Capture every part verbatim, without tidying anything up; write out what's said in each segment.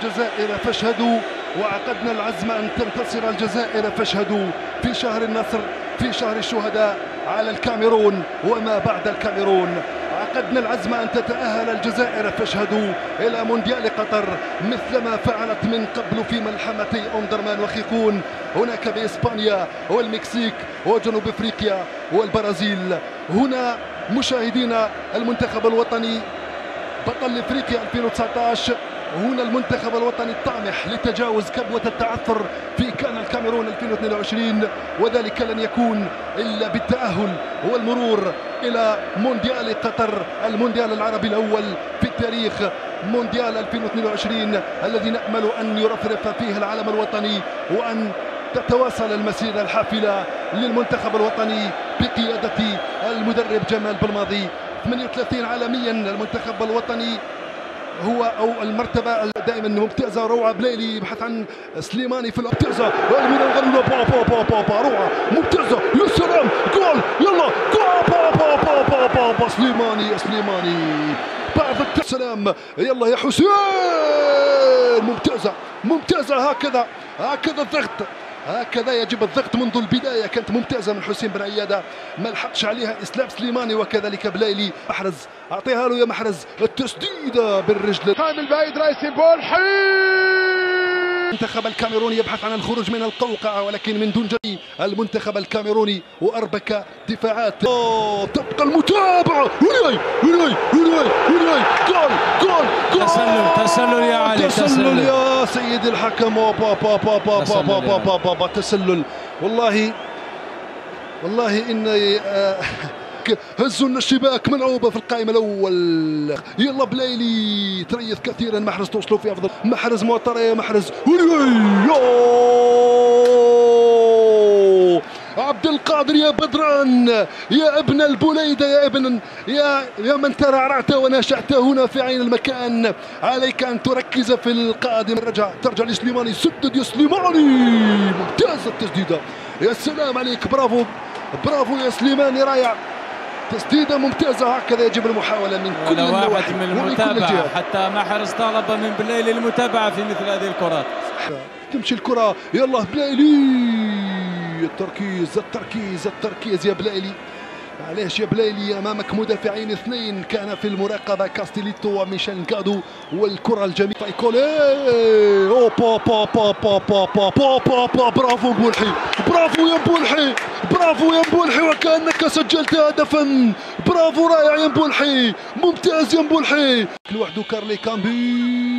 الجزائر فاشهدوا، وعقدنا العزم أن تنتصر الجزائر فاشهدوا. في شهر النصر، في شهر الشهداء على الكاميرون وما بعد الكاميرون، عقدنا العزم أن تتأهل الجزائر فاشهدوا إلى مونديال قطر مثلما فعلت من قبل في ملحمتي أومدرمان وخيخون، هناك بإسبانيا والمكسيك وجنوب أفريقيا والبرازيل. هنا مشاهدينا المنتخب الوطني بطل افريقيا ألفين وتسعة عشر، هنا المنتخب الوطني الطامح لتجاوز كبوة التعثر في كان الكاميرون ألفين واثنين وعشرين، وذلك لن يكون إلا بالتأهل والمرور إلى مونديال قطر، المونديال العربي الأول في التاريخ، مونديال ألفين واثنين وعشرين الذي نأمل أن يرفرف فيه العلم الوطني وأن تتواصل المسيرة الحافلة للمنتخب الوطني بقيادة المدرب جمال بلماضي. ثمانية وثلاثين عالميا المنتخب الوطني هو او المرتبه دائما ممتازه. روعه بلايلي يبحث عن سليماني في الممتازه من الغلوله با با با با با روعه ممتازه، يا سلام جول، يلا جول با با با با با با سليماني يا سليماني بعد السلام، يلا يا حسين ممتازه ممتازه. هكذا هكذا الضغط، هكذا يجب الضغط منذ البداية، كانت ممتازة من حسين بن عيادة، ما لحقش عليها إسلام سليماني وكذلك بلايلي. محرز أعطيها له يا محرز، التسديدة بالرجل كامل بعيد رايسي بولحي. المنتخب الكاميروني يبحث عن الخروج من القوقعة ولكن من دون جري المنتخب الكاميروني وأربك دفاعات. أوه تبقى المتابعة، ولاي ولاي ولاي ولاي جول جول جول، تسلل تسلل يا علي، تسلل يا سيدي الحكم، با با با با با با با با با تسلل. والله والله إن هزوا لنا الشباك، ملعوبه في القائمه الاول. يلا بلايلي تريث كثيرا، محرز توصلوا في افضل، محرز معطره يا محرز، عبد القادر يا بدران يا ابن البليده، يا ابن يا يا من ترعرعت ونشأت هنا في عين المكان، عليك ان تركز في القادم. رجع ترجع لسليماني، سدد يا سليماني، ممتازه التسديده، يا سلام عليك، برافو برافو يا سليماني، رائع، تسديده ممتازه. هكذا يجب المحاوله من كل واحد من المتابعه، حتى محرز طالب من بلايلي المتابعه في مثل هذه الكرات. تمشي الكره، يلا بلايلي، التركيز التركيز التركيز يا بلايلي، معليش يا بلايلي، امامك مدافعين اثنين كان في المراقبه، كاستيليتو وميشيل نكادو، والكره الجميله ايكولي، او با با با با با با با با با برافو بولحي، برافو يا بولحي، برافو يا بولحي، وكانك سجلت هدفا، برافو رائع يا بولحي، ممتاز يا بولحي. لوحده كارلي كامبي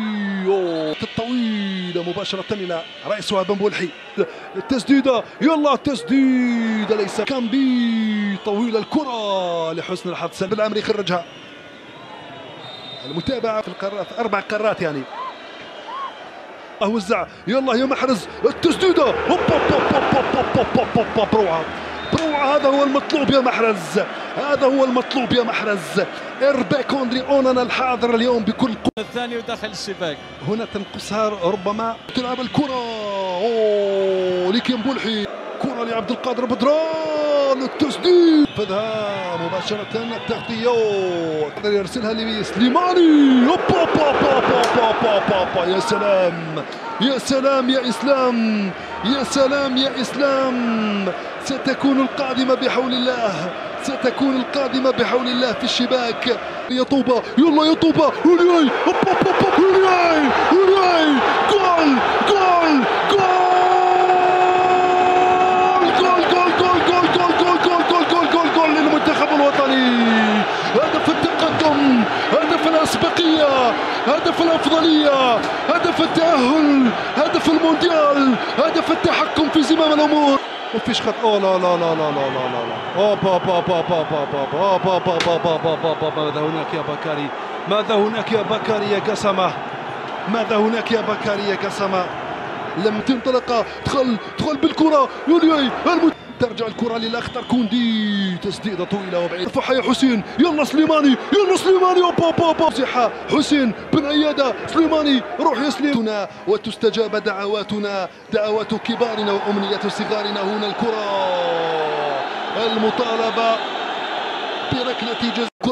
الطويله مباشره الى رئيسها بن بولحي، التسديده، يلا التسديده ليس كامبي، طويله الكره لحسن الحظ، سلب العمري يخرجها. المتابعه في القارات، اربع قارات يعني. وزع، يلا يا محرز، التسديده، هوب هوب هوب هوب هوب هوب هوب، بروعه بروعه، هذا هو المطلوب يا محرز، هذا هو المطلوب يا محرز. إرباك أندري أونانا الحاضر اليوم بكل قوة. الثاني ودخل الشباك، هنا تنقصها ربما، تلعب الكرة، اوه لكن بولحي، كرة لعبد القادر بدران، التسديد، فذها مباشرة التغطية، يقدر يرسلها لسليماني، با با با با با با با، يا سلام يا سلام يا إسلام، يا سلام يا إسلام، ستكون القادمة بحول الله، ستكون القادمة بحول الله في الشباك. يا طوبة، يلا يا طوبة، ولاي ولاي ولاي، جول جول جول جول جول جول جول جول جول جول جول جول جول للمنتخب الوطني، هدف التقدم، هدف الأسبقية، هدف الأفضلية، هدف التأهل، هدف المونديال، هدف التحكم في زمام الأمور. ما فيش خط، اوه لا لا لا لا لا لا لا لا، اوه با با با با با با با با با با با با با با، ماذا هناك يا بكاري، ماذا هناك يا بكاري يا قسمة، ماذا هناك يا بكاري يا قسمة، لم تنطلق، دخل دخل بالكرة، يولياي ترجع الكرة للأخضر كوندي، تسديدة طويلة وبعيدة، رفعها يا حسين، يلا سليماني، يلا سليماني، اوبا اوبا زحة، حسين بن عيادة، سليماني، روح يا سليماني، وتستجاب دعواتنا، دعوات كبارنا وأمنية صغارنا. هنا الكرة المطالبة بركلة جزاء.